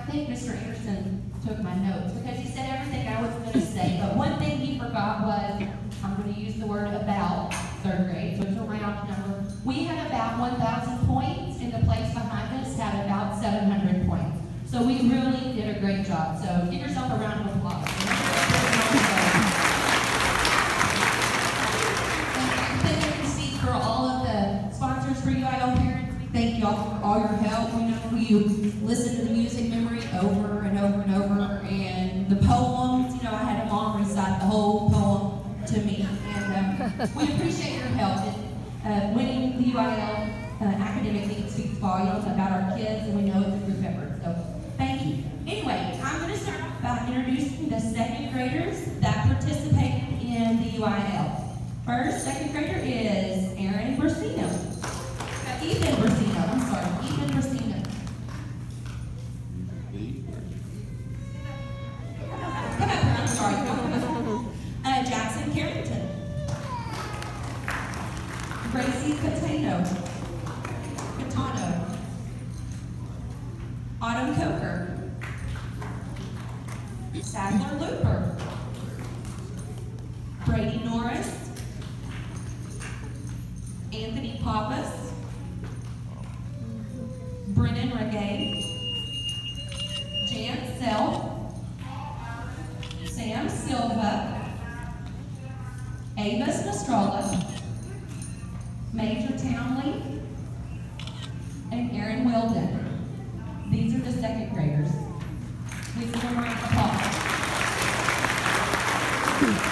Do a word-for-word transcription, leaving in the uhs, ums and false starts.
I think Mister Anderson took my notes because he said everything I was going to say, but one thing he forgot was, I'm going to use the word about third grade, so it's a round number. We had about one thousand points, and the place behind us had about seven hundred points. So we really did a great job. So give yourself a round of applause. And then I can speak for all of the sponsors for U I L Parents. We thank you all for all your help. We know you listen to the music memory over and over and over, and the poems. You know, I had a mom recite the whole poem to me, and um, we appreciate your help. And, uh, winning the U I L uh, Academic League speaks volumes about our kids, and we know it's a group effort. So thank you. Anyway, I'm going to start off by introducing the second graders that participated in the U I L. First, second grader is Aaron Bursino. Uh, Ethan Bursino, I'm sorry, Ethan Bursino. Come up here, I'm sorry. Uh, Jackson Carrington. Gracie Catano. Catano. Autumn Coker. Sadler Looper. Brady Norris. Anthony Pappas. Brennan Regay. Jan Self. Sam Silva. Avis Nostrola. Major Townley. And Aaron Wilden. These are the second graders. Please give them a round of applause.